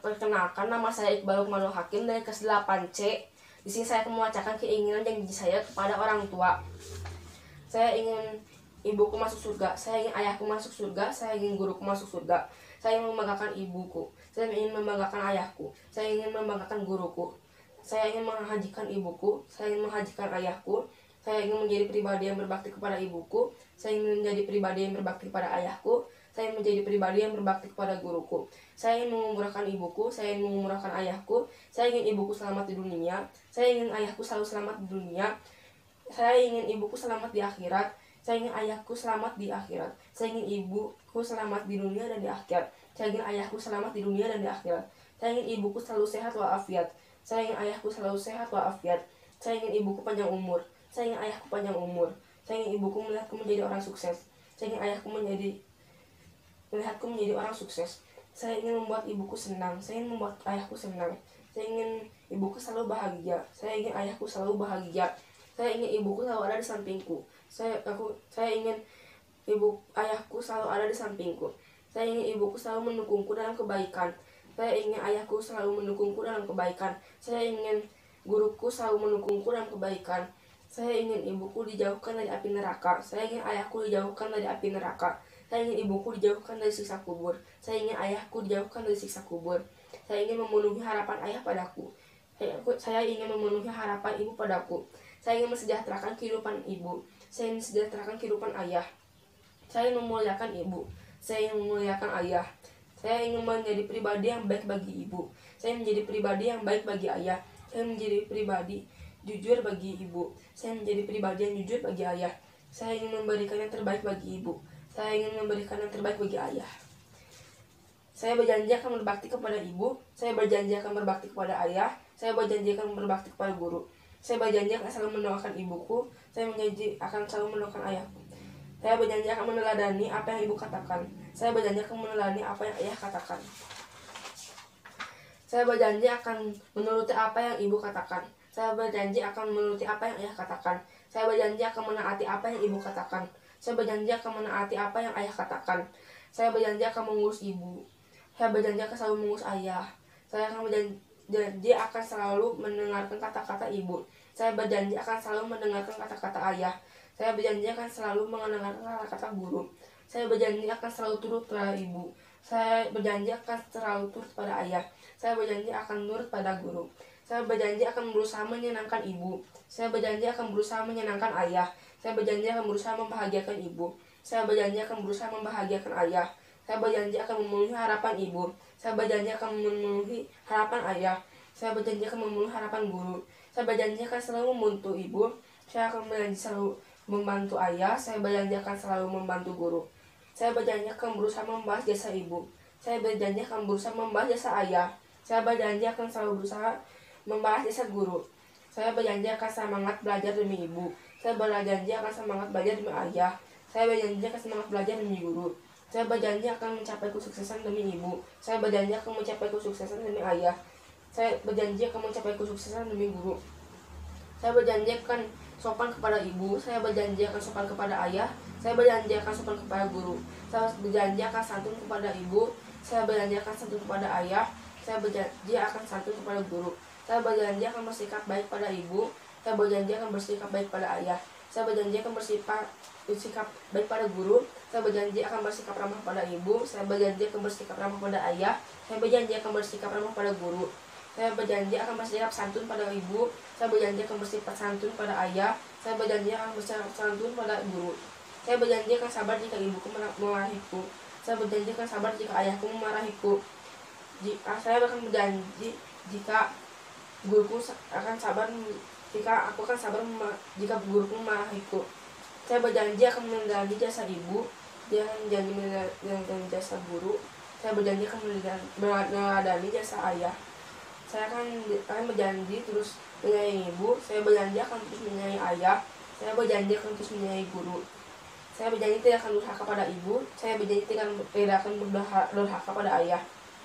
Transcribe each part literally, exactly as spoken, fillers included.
Perkenalkan, nama saya Iqbal Lukmanul Hakim dari kelas delapan C. Di sini saya akan membacakan keinginan janji saya kepada orang tua. Saya ingin ibuku masuk surga, saya ingin ayahku masuk surga, saya ingin guruku masuk surga. Saya ingin membanggakan ibuku, saya ingin membanggakan ayahku, saya ingin membanggakan guruku. Saya ingin menghajikan ibuku, saya ingin menghajikan ayahku. Saya ingin menjadi pribadi yang berbakti kepada ibuku, saya ingin menjadi pribadi yang berbakti kepada ayahku. Saya ingin menjadi pribadi yang berbakti kepada guruku. Saya ingin mengumurahkan ibuku, saya ingin mengumurahkan ayahku. Saya ingin ibuku selamat di dunia, saya ingin ayahku selalu selamat di dunia. Saya ingin ibuku selamat di akhirat, saya ingin ayahku selamat di akhirat. Saya ingin ibuku selamat di dunia dan di akhirat. Saya ingin ayahku selamat di dunia dan di akhirat. Saya ingin ibuku selalu sehat walafiat. Saya ingin ayahku selalu sehat walafiat. Saya ingin ibuku panjang umur. Saya ingin ayahku panjang umur. Saya ingin ibuku melihatku menjadi orang sukses. Saya ingin ayahku menjadi melihatku menjadi orang sukses. Saya ingin membuat ibuku senang. Saya ingin membuat ayahku senang. Saya ingin ibuku selalu bahagia. Saya ingin ayahku selalu bahagia. Saya ingin ibuku selalu ada di sampingku. Saya aku saya ingin ibu ayahku selalu ada di sampingku. Saya ingin ibuku selalu mendukungku dalam kebaikan. Saya ingin ayahku selalu mendukungku dalam kebaikan. Saya ingin guruku selalu mendukungku dalam kebaikan. Saya ingin ibuku dijauhkan dari api neraka. Saya ingin ayahku dijauhkan dari api neraka. Saya ingin ibuku dijauhkan dari siksa kubur. Saya ingin ayahku dijauhkan dari siksa kubur. Saya ingin memenuhi harapan ayah padaku. Saya, saya ingin memenuhi harapan ibu padaku. Saya ingin mensejahterakan kehidupan ibu. Saya ingin mensejahterakan kehidupan ayah. Saya ingin memuliakan ibu. Saya ingin memuliakan ayah. Saya ingin menjadi pribadi yang baik bagi ibu. Saya menjadi pribadi yang baik bagi ayah. Saya menjadi pribadi jujur bagi ibu. Saya menjadi pribadi yang jujur bagi ayah. Saya ingin memberikan yang terbaik bagi ibu. Saya ingin memberikan yang terbaik bagi ayah. Saya berjanji akan berbakti kepada ibu. Saya berjanji akan berbakti kepada ayah. Saya berjanji akan berbakti kepada guru. Saya berjanji akan selalu mendoakan ibuku. Saya berjanji akan selalu mendoakan ayahku. Saya berjanji akan meneladani apa yang ibu katakan. Saya berjanji akan meneladani apa yang ayah katakan. Saya berjanji akan menuruti apa yang ibu katakan. Saya berjanji akan menuruti apa yang ayah katakan. Saya berjanji akan menaati apa yang ibu katakan. Saya berjanji akan menaati apa yang ayah katakan. Saya berjanji akan mengurus ibu. Saya berjanji akan selalu mengurus ayah. Saya akan berjanji akan selalu mendengarkan kata-kata ibu. Saya berjanji akan selalu mendengarkan kata-kata ayah. Saya berjanji akan selalu mendengarkan kata-kata guru. Saya berjanji akan selalu turut pada ibu. Saya berjanji akan selalu turut pada ayah. Saya berjanji akan nurut pada guru. Saya berjanji akan berusaha menyenangkan ibu. Saya berjanji akan berusaha menyenangkan ayah. Saya berjanji akan berusaha membahagiakan ibu. Saya berjanji akan berusaha membahagiakan ayah. Saya berjanji akan memenuhi harapan ibu. Saya berjanji akan memenuhi harapan ayah. Saya berjanji akan memenuhi harapan guru. Saya berjanji akan selalu membantu ibu. Saya akan berjanji selalu membantu ayah. Saya berjanji akan selalu membantu guru. Saya berjanji akan berusaha membahas jasa ibu. Saya berjanji akan berusaha membahas jasa ayah. Saya berjanji akan selalu berusaha membahas jasa guru. Saya berjanji akan semangat belajar demi ibu. Saya berjanji akan semangat belajar demi ayah. Saya berjanji akan semangat belajar demi guru. Saya berjanji akan mencapai kesuksesan demi ibu. Saya berjanji akan mencapai kesuksesan demi ayah. Saya berjanji akan mencapai kesuksesan demi guru. Saya berjanji akan sopan kepada ibu. Saya berjanji akan sopan kepada ayah. Saya berjanji akan sopan kepada guru. Saya berjanji akan santun kepada ibu. Saya berjanji akan santun kepada ayah. Saya berjanji akan santun kepada guru. Saya berjanji akan bersikap baik pada ibu. Saya berjanji akan bersikap baik pada ayah. Saya berjanji akan bersikap bersikap baik pada guru. Saya berjanji akan bersikap ramah pada ibu. Saya berjanji akan bersikap ramah pada ayah. Saya berjanji akan bersikap ramah pada guru. Saya berjanji akan bersikap santun pada ibu. Saya berjanji akan bersikap santun pada ayah. Saya berjanji akan bersikap santun pada guru. Saya berjanji akan sabar jika ibuku memarahiku. Saya berjanji akan sabar jika ayahku memarahiku. Jika saya akan berjanji jika guruku akan sabar jika aku akan sabar jika guruku memarahiku. Saya berjanji akan meneladani jasa ibu. Dia berjanji meneladani jasa guru. Saya berjanji akan meneladani jasa ayah. Saya akan akan berjanji terus menyayangi ibu. Saya berjanji akan terus menyayangi ayah. Saya berjanji akan terus menyayangi guru. Saya berjanji tidak akan durhaka pada ibu. Saya berjanji tidak tidak akan durhaka pada ayah.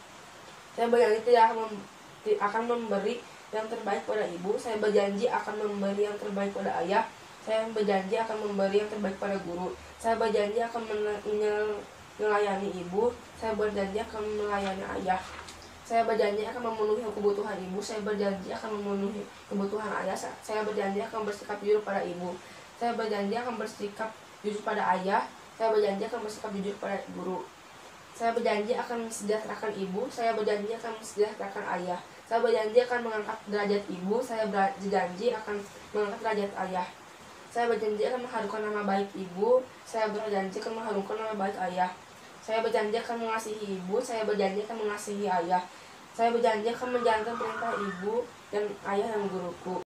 Saya berjanji tidak akan akan memberi yang terbaik pada ibu. Saya berjanji akan memberi yang terbaik pada ayah. Saya berjanji akan memberi yang terbaik pada guru. Saya berjanji akan melayani ibu. Saya berjanji akan melayani ayah. Saya berjanji akan memenuhi kebutuhan ibu. Saya berjanji akan memenuhi kebutuhan ayah. Saya berjanji akan bersikap jujur pada ibu. Saya berjanji akan bersikap jujur pada ayah. Saya berjanji akan bersikap jujur pada guru. Saya berjanji akan mensejahterakan ibu. Saya berjanji akan mensejahterakan ayah. Saya berjanji akan mengangkat derajat ibu. Saya berjanji akan mengangkat derajat ayah. Saya berjanji akan mengharumkan nama baik ibu. Saya berjanji akan mengharumkan nama baik ayah. Saya berjanji akan mengasihi ibu. Saya berjanji akan mengasihi ayah. Saya berjanji akan menjalankan perintah ibu dan ayah dan guruku.